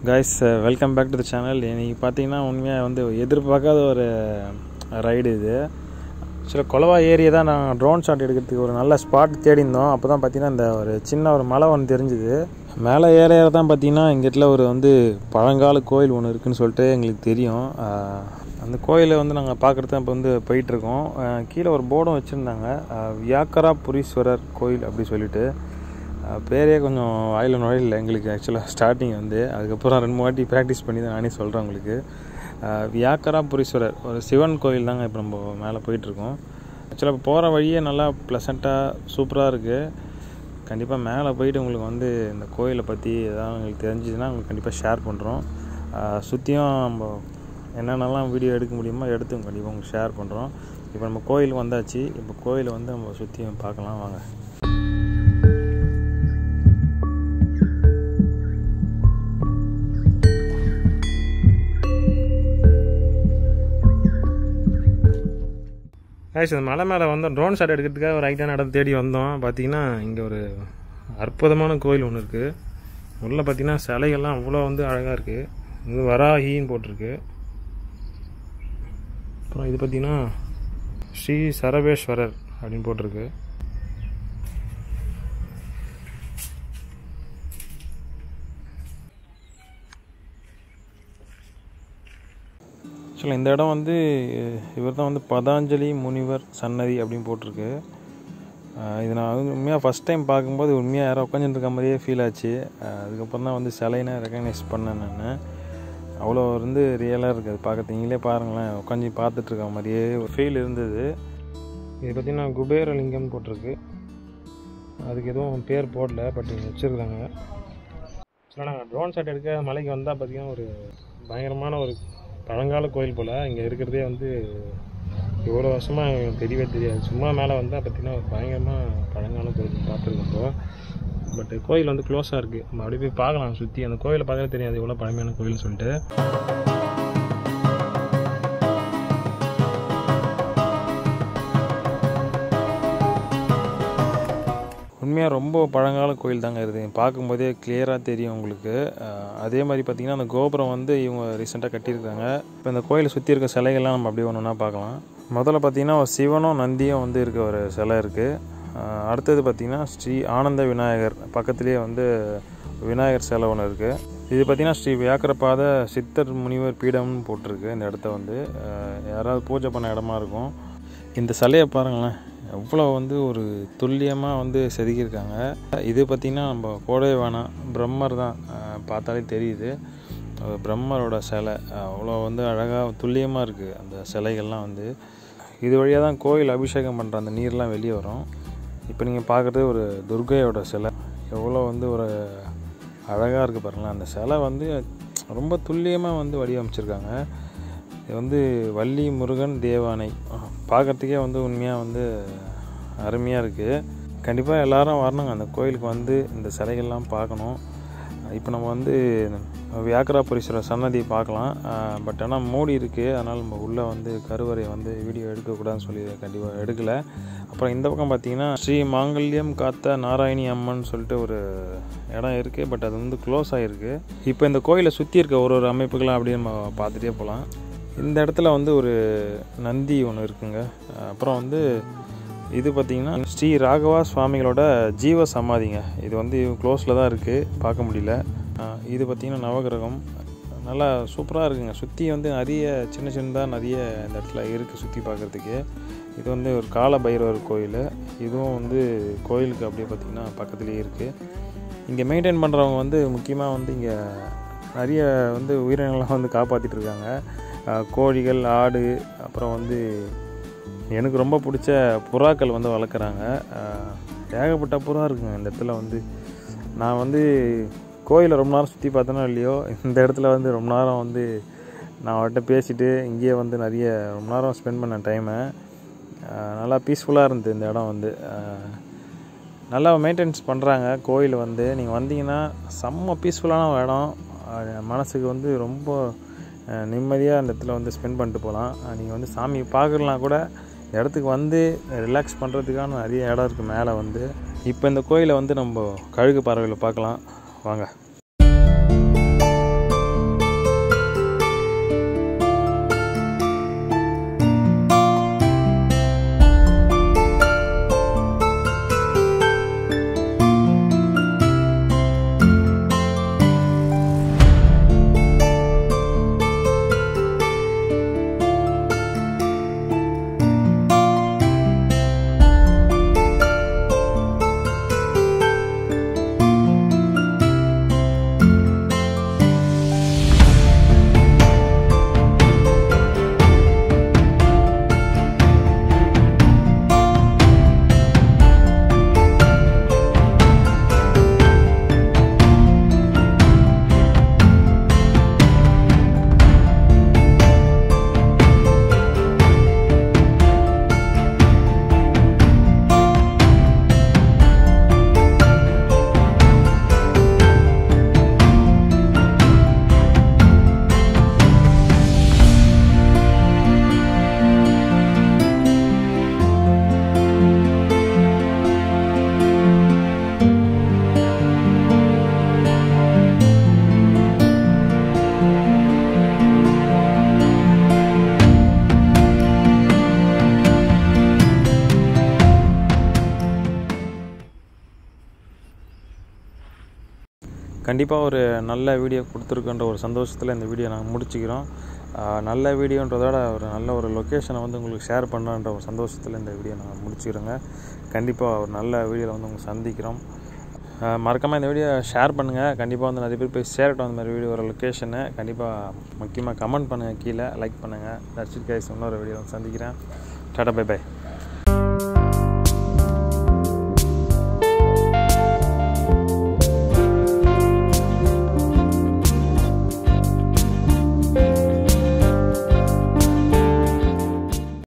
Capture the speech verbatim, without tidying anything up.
guys, uh, welcome back to the channel. இன்னைக்கு பாத்தீங்கன்னா உண்மையா வந்து எதிர்பார்க்காத ஒரு ரைடு இது. சில கொலவா ஏரியா தான் நான் ட்ரோன் ஷாட் எடுக்கிறதுக்கு ஒரு நல்ல ஸ்பாட் தேடி இருந்தோம். அப்பதான் பாத்தீங்கன்னா இந்த ஒரு சின்ன ஒரு மலை ஒன்று தெரிஞ்சுது. மேலே ஏற ஏற தான் பாத்தீங்கன்னா இங்கட்ல ஒரு வந்து பழங்கால கோயில் ஒன்று இருக்குன்னு சொல்லிட்டு எங்களுக்கு தெரியும். அந்த கோயிலை வந்து நாங்கள் பார்க்குறது இப்போ வந்து போயிட்டுருக்கோம். கீழே ஒரு போர்டும் வச்சுருந்தாங்க, வியாக்கராபுரீஸ்வரர் கோயில் அப்படி சொல்லிட்டு. பேரே கொஞ்சம் வாயில் நுழையில எங்களுக்கு ஆக்சுவலாக ஸ்டார்டிங் வந்து. அதுக்கப்புறம் ரெண்டு மூணு வாட்டி ப்ராக்டிஸ் பண்ணி தான் நானே சொல்கிறேன் உங்களுக்கு. வியாக்கராபுரீஸ்வரர் ஒரு சிவன் கோயில் தாங்க இப்போ நம்ம மேலே போயிட்டுருக்கோம். ஆக்சுவலாக இப்போ போகிற வழியே நல்லா ப்ளசண்ட்டாக சூப்பராக இருக்குது. கண்டிப்பாக மேலே போயிட்டு உங்களுக்கு வந்து இந்த கோயிலை பற்றி எதாவது உங்களுக்கு தெரிஞ்சுதுன்னா உங்களுக்கு கண்டிப்பாக ஷேர் பண்ணுறோம். சுற்றியும் நம்ம என்னென்னலாம் வீடியோ எடுக்க முடியுமோ எடுத்து கண்டிப்பாக உங்களுக்கு ஷேர் பண்ணுறோம். இப்போ நம்ம கோயிலுக்கு வந்தாச்சு. இப்போ கோயிலை வந்து நம்ம சுற்றியும் பார்க்கலாம் வாங்க. ஆக்சுவலி இந்த மலை மேலே வந்தோம், ட்ரோன் ஷாட் எடுக்கிறதுக்காக ஒரு ஐட்டான இடம் தேடி வந்தோம். பார்த்தீங்கன்னா இங்கே ஒரு அற்புதமான கோயில் ஒன்று இருக்குது. உள்ளே பார்த்தீங்கன்னா சிலைகள்லாம் அவ்வளோ வந்து அழகாக இருக்குது. இது வராகின்னு போட்டிருக்கு. அப்புறம் இது பார்த்தீங்கன்னா ஸ்ரீ சரவேஸ்வரர் அப்படின்னு போட்டிருக்கு. ஆக்சுவலாக இந்த இடம் வந்து இவர் தான் வந்து பதாஞ்சலி முனிவர் சன்னதி அப்படின்னு போட்டிருக்கு. இது நான் வந்து உண்மையாக ஃபஸ்ட் டைம் பார்க்கும்போது உண்மையாக யாரும் உட்காந்துட்டு இருக்க மாதிரியே ஃபீல் ஆச்சு. அதுக்கப்புறம் தான் வந்து சிலைனை ரெக்கக்னைஸ் பண்ணேன் நான். அவ்வளோ வந்து ரியலாக இருக்குது பார்க்க. நீங்களே பாருங்களேன், உட்காந்து பார்த்துட்ருக்க மாதிரியே ஒரு ஃபீல் இருந்தது. இது பார்த்திங்கன்னா குபேரலிங்கம்னு போட்டிருக்கு. அதுக்கு எதுவும் பேர் போடல, பட் வச்சுருக்காங்க. ஆக்சுவலாக நாங்கள் ட்ரோன் ஷாட் எடுக்க மலைக்கு வந்தால் பார்த்திங்கன்னா ஒரு பயங்கரமான ஒரு பழங்கால கோயில் போல். இங்கே இருக்கிறதே வந்து எவ்வளோ வருஷமாக எங்களுக்கு தெரியவே தெரியாது. சும்மா மேலே வந்தால் பார்த்திங்கன்னா ஒரு பயங்கரமாக பழங்கால கோயில் பார்த்துருக்கோம் இப்போ. பட் கோயில் வந்து க்ளோஸாக இருக்குது. நம்ம அப்படி போய் பார்க்கலாம் சுற்றி. அந்த கோயிலை பார்க்கவே தெரியாது எவ்வளோ பழமையான கோயில்னு சொல்லிட்டு. உண்மையாக ரொம்ப பழங்கால கோயில் தாங்க இருக்குது. பார்க்கும்போதே கிளியராக தெரியும் உங்களுக்கு. அதே மாதிரி பார்த்திங்கன்னா அந்த கோபுரம் வந்து இவங்க ரீசெண்டாக கட்டியிருக்காங்க. இப்போ இந்த கோயிலை சுற்றி இருக்க சிலைகள்லாம் நம்ம அப்படியே ஒன்று ஒன்றா பார்க்கலாம். முதல்ல பார்த்திங்கன்னா ஒரு சிவனும் நந்தியும் வந்து இருக்க ஒரு சிலை இருக்குது. அடுத்தது பார்த்திங்கன்னா ஸ்ரீ ஆனந்த விநாயகர் பக்கத்துலேயே வந்து விநாயகர் சிலை ஒன்று இருக்குது. இது பார்த்திங்கன்னா ஸ்ரீ வியாக்கிரபாத சித்தர் முனிவர் பீடம்னு போட்டிருக்கு. இந்த இடத்த வந்து யாராவது பூஜை பண்ண இடமா இருக்கும். இந்த சிலையை பாருங்களேன், எவ்வளோ வந்து ஒரு துல்லியமாக வந்து செதுக்கியிருக்காங்க. இது பார்த்திங்கன்னா நம்ம கோடை வேணாம், பிரம்மர் தான், பார்த்தாலே தெரியுது. பிரம்மரோட சிலை அவ்வளோ வந்து அழகாக துல்லியமாக இருக்குது. அந்த சிலைகள்லாம் வந்து இது வழியாக தான் கோயில் அபிஷேகம் பண்ணுற அந்த நீர்லாம் வெளியே வரும். இப்போ நீங்கள் பார்க்குறது ஒரு துர்கையோட சிலை. எவ்வளோ வந்து ஒரு அழகாக இருக்குது பாருங்களேன். அந்த சிலை வந்து ரொம்ப துல்லியமாக வந்து வடிவமைச்சிருக்காங்க. இது வந்து வள்ளி முருகன் தேவானை பார்க்குறதுக்கே வந்து உண்மையாக வந்து அருமையாக இருக்குது. கண்டிப்பாக எல்லோரும் வரணுங்க அந்த கோயிலுக்கு வந்து இந்த சிலைகள்லாம் பார்க்கணும். இப்போ நம்ம வந்து வியாக்கராபுரீஸ்வரர் சன்னதி பார்க்கலாம். பட் ஆனால் மூடி இருக்குது, அதனால் நம்ம உள்ளே வந்து கருவறை வந்து வீடியோ எடுக்கக்கூடாதுன்னு சொல்லி கண்டிப்பாக எடுக்கலை. அப்புறம் இந்த பக்கம் பார்த்திங்கன்னா ஸ்ரீ மாங்கல்யம் காத்த நாராயணி அம்மன் சொல்லிட்டு ஒரு இடம் இருக்குது. பட் அது வந்து க்ளோஸ் ஆகிருக்கு. இப்போ இந்த கோயிலை சுற்றி இருக்க ஒரு ஒரு அமைப்புகளாக அப்படியே நம்ம பார்த்துட்டே போகலாம். இந்த இடத்துல வந்து ஒரு நந்தி ஒன்று இருக்குங்க. அப்புறம் வந்து இது பார்த்திங்கன்னா ஸ்ரீ ராகவா சுவாமிகளோட ஜீவ சமாதிங்க. இது வந்து க்ளோஸில் தான் இருக்குது, பார்க்க முடியல. இது பார்த்திங்கன்னா நவகிரகம் நல்லா சூப்பராக இருக்குங்க. சுற்றி வந்து நிறைய சின்ன சின்னதாக நிறைய இந்த இடத்துல இருக்குது சுற்றி பார்க்குறதுக்கு. இது வந்து ஒரு கால பைரவர் கோயில். இதுவும் வந்து கோயிலுக்கு அப்படியே பார்த்திங்கன்னா பக்கத்துலேயே இருக்குது. இங்கே மெயின்டைன் பண்ணுறவங்க வந்து முக்கியமாக வந்து இங்கே நிறைய வந்து உயிரினங்கள்லாம் வந்து காப்பாற்றிட்டு இருக்காங்க. கோழிகள், ஆடு, அப்புறம் வந்து எனக்கு ரொம்ப பிடிச்ச புறாக்கள் வந்து வளர்க்குறாங்க. ஏகப்பட்ட புறா இருக்குங்க இந்த இடத்துல. வந்து நான் வந்து கோயிலை ரொம்ப நேரம் சுற்றி பார்த்தேனோ இல்லையோ, இந்த இடத்துல வந்து ரொம்ப நேரம் வந்து நான் அவர்கிட்ட பேசிவிட்டு இங்கேயே வந்து நிறைய ரொம்ப நேரம் ஸ்பெண்ட் பண்ண டைமை. நல்லா பீஸ்ஃபுல்லாக இருந்தது இந்த இடம். வந்து நல்லா மெயின்டெனன்ஸ் பண்ணுறாங்க கோயில் வந்து. நீங்கள் வந்தீங்கன்னா செம்ம பீஸ்ஃபுல்லான இடம். மனசுக்கு வந்து ரொம்ப நிம்மதியாக அந்த இடத்துல வந்து ஸ்பெண்ட் பண்ணிட்டு போகலாம். நீங்கள் வந்து சாமி பார்க்கலாம் கூட இடத்துக்கு வந்து ரிலாக்ஸ் பண்ணுறதுக்கான நிறைய இடம் இருக்குது மேலே வந்து. இப்போ இந்த கோயிலை வந்து நம்ம கழுகு பறவைகளை பார்க்கலாம் வாங்க. கண்டிப்பாக ஒரு நல்ல வீடியோ கொடுத்துருக்குன்ற ஒரு சந்தோஷத்தில் இந்த வீடியோ நாங்கள் முடிச்சுக்கிறோம். நல்ல வீடியோன்றதோட ஒரு நல்ல ஒரு லொக்கேஷனை வந்து உங்களுக்கு ஷேர் பண்ணுறன்ற ஒரு சந்தோஷத்தில் இந்த வீடியோ நாங்கள் முடிச்சுக்கிறோங்க. கண்டிப்பாக ஒரு நல்ல வீடியோவில் வந்து உங்களுக்கு சந்திக்கிறோம். மறக்காமல் இந்த வீடியோ ஷேர் பண்ணுங்கள். கண்டிப்பாக வந்து நிறைய பேர் போய் ஷேர்ட்டும் அந்த மாதிரி வீடியோ ஒரு லொக்கேஷனை கண்டிப்பாக முக்கியமாக கமெண்ட் பண்ணுங்கள், கீழே லைக் பண்ணுங்கள். That's it guys. இன்னொரு வீடியோ வந்து சந்திக்கிறேன். Tata bye by.